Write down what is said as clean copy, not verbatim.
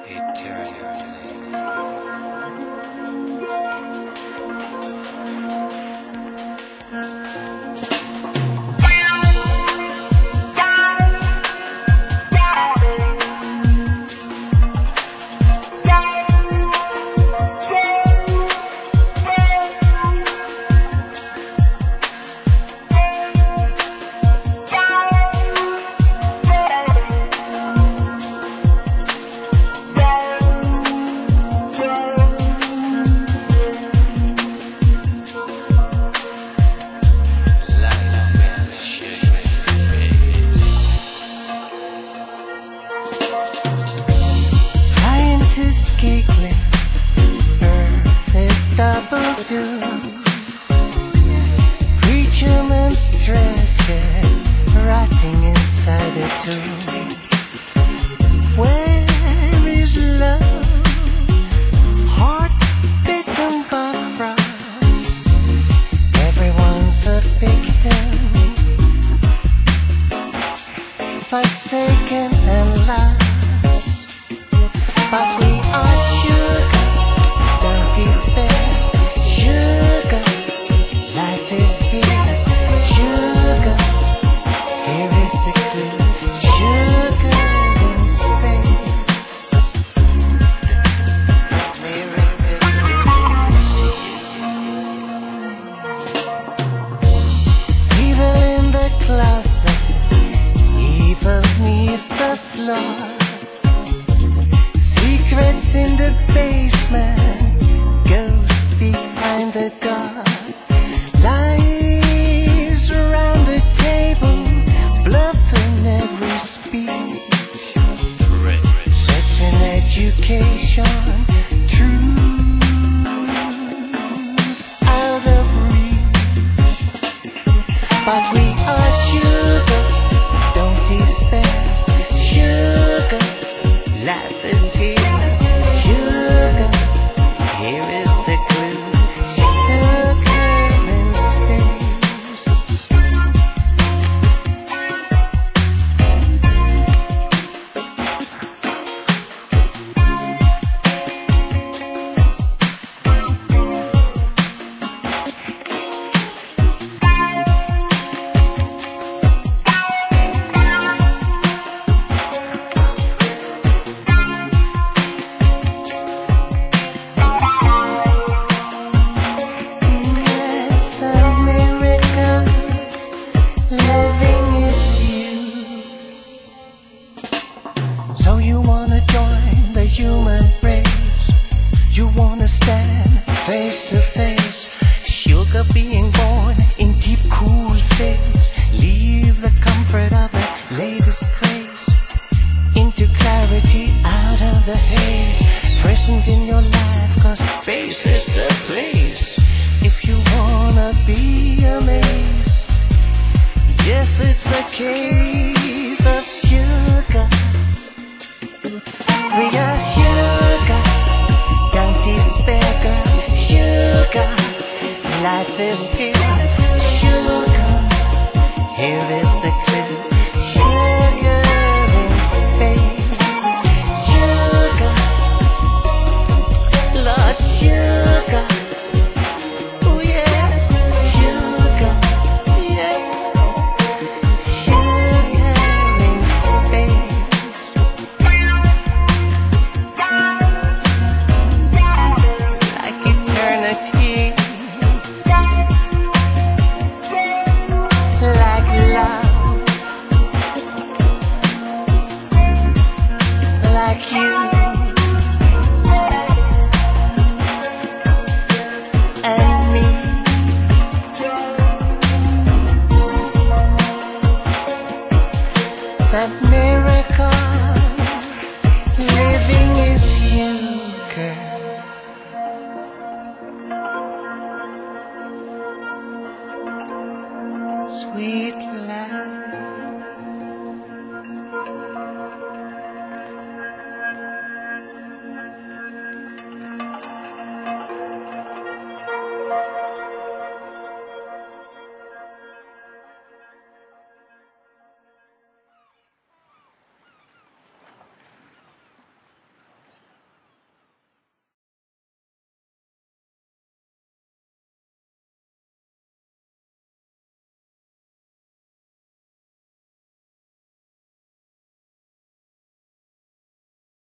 giggling, Earth is double doom. Preacher man stressed, rotting inside a tomb. Where is love? Heart bitten by frost. Everyone's a victim, forsaken and lost. But we are sugar, don't despair. Sugar, life is here. Sugar, here is the clue. Sugar in space. Evil in the closet, evil neath the floor. Secrets in the basement, ghosts behind the door. Lies around the table, bluffing every speech. Threats in education, truth out of reach. But we are sugar, don't despair. Sugar, life is here. Sugar, here is the clue. Sugar in space. So you wanna join the human race? You wanna stand face to face? Sugar being born in deep cool space. Leave the comfort of the latest craze into clarity out of the haze. Present in your life, 'cause space is the place. If you wanna be amazed, yes, it's a case of sugar. We are sugar, don't despair, girl. Sugar, life is here. Sugar, here is